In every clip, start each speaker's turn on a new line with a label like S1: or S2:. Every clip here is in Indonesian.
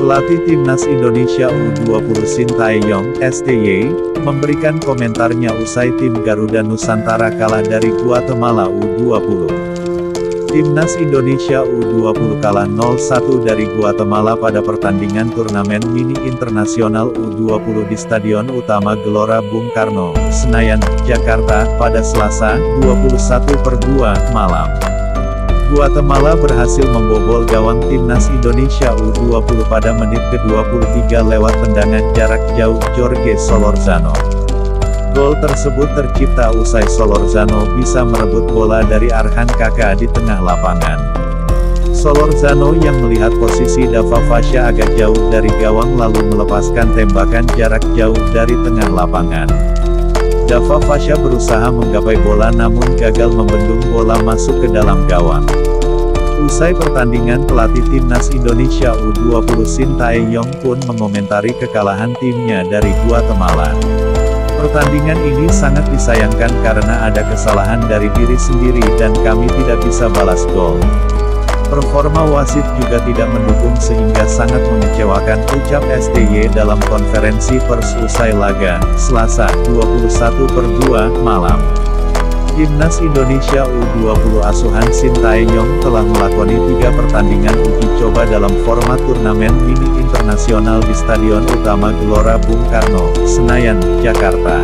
S1: Pelatih Timnas Indonesia U20 Sintayong, STY, memberikan komentarnya usai tim Garuda Nusantara kalah dari Guatemala U20. Timnas Indonesia U20 kalah 0-1 dari Guatemala pada pertandingan turnamen mini internasional U20 di Stadion Utama Gelora Bung Karno, Senayan, Jakarta, pada Selasa, 21/2 malam. Guatemala berhasil membobol gawang Timnas Indonesia U20 pada menit ke-23 lewat tendangan jarak jauh Jorge Solorzano. Gol tersebut tercipta usai Solorzano bisa merebut bola dari Arhan Kaka di tengah lapangan. Solorzano yang melihat posisi Dava Fasha agak jauh dari gawang lalu melepaskan tembakan jarak jauh dari tengah lapangan. Dava Fasha berusaha menggapai bola namun gagal membendung bola masuk ke dalam gawang. Usai pertandingan, pelatih Timnas Indonesia U20 Sintayong pun mengomentari kekalahan timnya dari Guatemala. Pertandingan ini sangat disayangkan karena ada kesalahan dari diri sendiri dan kami tidak bisa balas gol. Performa wasit juga tidak mendukung sehingga sangat mengecewakan, ucap STY dalam konferensi pers usai laga, Selasa, 21/2 malam. Timnas Indonesia U20 asuhan Sintayong telah melakoni 3 pertandingan uji coba dalam format turnamen mini internasional di Stadion Utama Gelora Bung Karno, Senayan, Jakarta.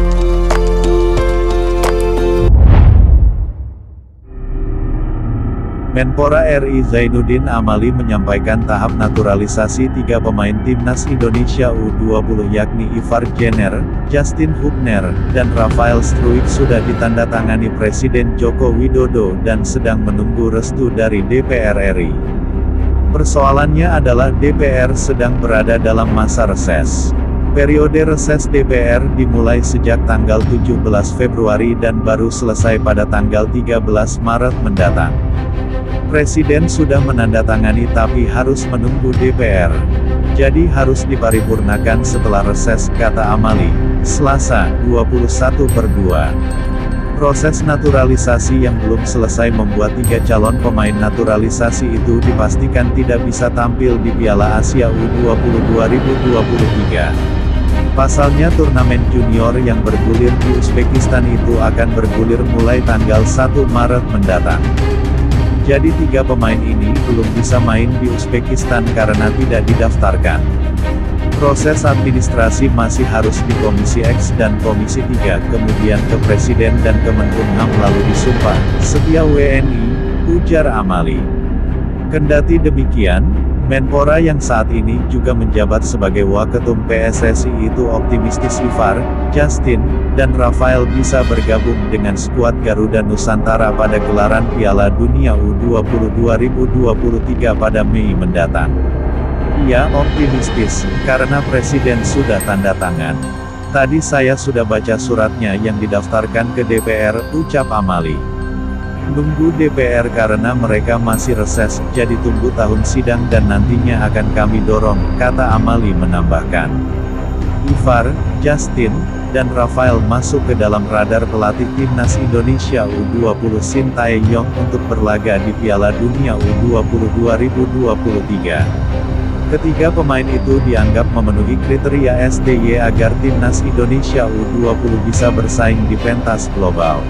S1: Menpora RI Zainuddin Amali menyampaikan tahap naturalisasi 3 pemain Timnas Indonesia U20 yakni Ivar Jenner, Justin Hubner, dan Rafael Struijk sudah ditandatangani Presiden Joko Widodo dan sedang menunggu restu dari DPR RI. Persoalannya adalah DPR sedang berada dalam masa reses. Periode reses DPR dimulai sejak tanggal 17 Februari dan baru selesai pada tanggal 13 Maret mendatang. Presiden sudah menandatangani tapi harus menunggu DPR. Jadi harus diparipurnakan setelah reses, kata Amali, Selasa, 21/2. Proses naturalisasi yang belum selesai membuat 3 calon pemain naturalisasi itu dipastikan tidak bisa tampil di Piala Asia U20 2023. Pasalnya turnamen junior yang bergulir di Uzbekistan itu akan bergulir mulai tanggal 1 Maret mendatang. Jadi 3 pemain ini belum bisa main di Uzbekistan karena tidak didaftarkan. Proses administrasi masih harus di Komisi X dan Komisi 3, kemudian ke Presiden dan Kemenkumham lalu disumpah, setia WNI, ujar Amali. Kendati demikian, Menpora yang saat ini juga menjabat sebagai Waketum PSSI itu optimistis Ivar, Justin, dan Rafael bisa bergabung dengan skuad Garuda Nusantara pada gelaran Piala Dunia U20 2023 pada Mei mendatang. Ia optimistis, karena Presiden sudah tanda tangan. Tadi saya sudah baca suratnya yang didaftarkan ke DPR, ucap Amali. Nunggu DPR karena mereka masih reses, jadi tunggu tahun sidang dan nantinya akan kami dorong, kata Amali menambahkan. Ivar, Justin, dan Rafael masuk ke dalam radar pelatih Timnas Indonesia U20 Sintayong untuk berlaga di Piala Dunia U20 2023. Ketiga pemain itu dianggap memenuhi kriteria STY agar Timnas Indonesia U20 bisa bersaing di pentas global.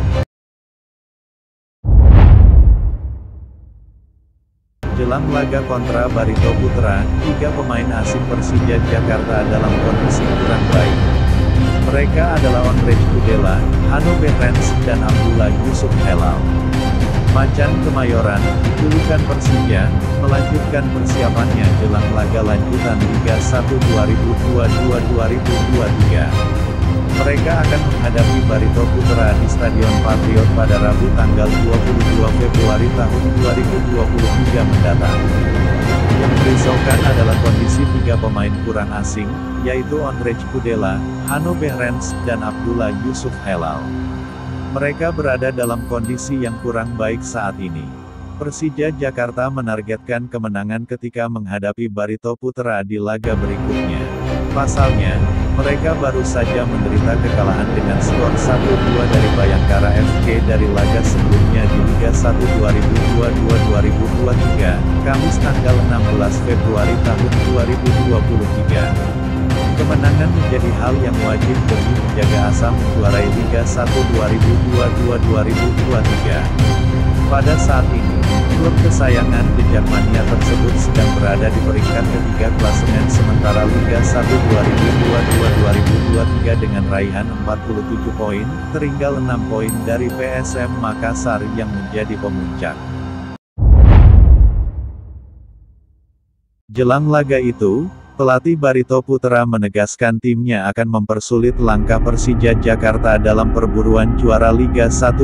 S1: Jelang laga kontra Barito Putra, 3 pemain asing Persija Jakarta dalam kondisi kurang baik. Mereka adalah Ondrej Kudela, Hanno Behrens, dan Abdullah Yusuf Helal. Macan Kemayoran, julukan Persija, melanjutkan persiapannya jelang laga lanjutan Liga 1 2022-2023. Mereka akan menghadapi Barito Putra di Stadion Patriot pada Rabu tanggal 22 Februari tahun 2023 mendatang. Yang merisaukan adalah kondisi 3 pemain kurang asing, yaitu Ondrej Kudela, Hanno Behrens, dan Abdullah Yusuf Helal. Mereka berada dalam kondisi yang kurang baik saat ini. Persija Jakarta menargetkan kemenangan ketika menghadapi Barito Putra di laga berikutnya. Pasalnya, Mereka baru saja menderita kekalahan dengan skor 1-2 dari Bayangkara FC dari laga sebelumnya di Liga 1 2022-2023, Kamis tanggal 16 Februari tahun 2023. Kemenangan menjadi hal yang wajib demi menjaga asa menjuarai Liga 1 2022-2023. Pada saat ini, klub kesayangan The Jakmania tersebut sedang berada di peringkat ketiga klasemen sementara Liga 1 2022-2023 dengan raihan 47 poin, tertinggal 6 poin dari PSM Makassar yang menjadi pemuncak. Jelang laga itu, pelatih Barito Putra menegaskan timnya akan mempersulit langkah Persija Jakarta dalam perburuan juara Liga 1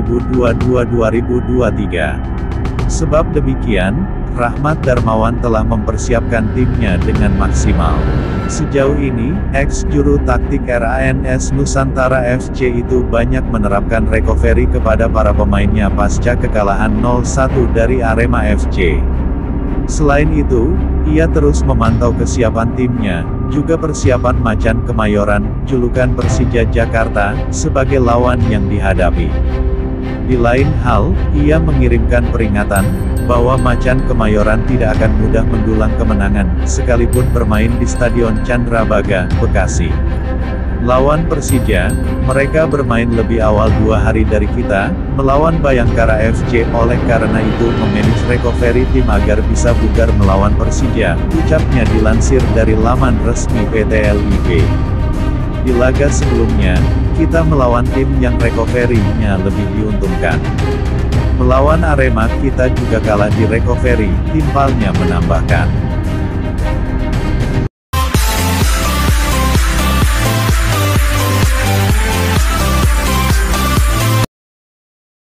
S1: 2022-2023. Sebab demikian, Rahmat Darmawan telah mempersiapkan timnya dengan maksimal. Sejauh ini, ex-juru taktik RANS Nusantara FC itu banyak menerapkan recovery kepada para pemainnya pasca kekalahan 0-1 dari Arema FC. Selain itu, ia terus memantau kesiapan timnya, juga persiapan Macan Kemayoran, julukan Persija Jakarta, sebagai lawan yang dihadapi. Di lain hal, ia mengirimkan peringatan, bahwa Macan Kemayoran tidak akan mudah mendulang kemenangan, sekalipun bermain di Stadion Candrabaga, Bekasi. Lawan Persija, mereka bermain lebih awal 2 hari dari kita, melawan Bayangkara FC. Oleh karena itu memanage recovery tim agar bisa bugar melawan Persija, ucapnya dilansir dari laman resmi PT LIB. Di laga sebelumnya, kita melawan tim yang recovery-nya lebih diuntungkan. Melawan Arema kita juga kalah di recovery, timpalnya menambahkan.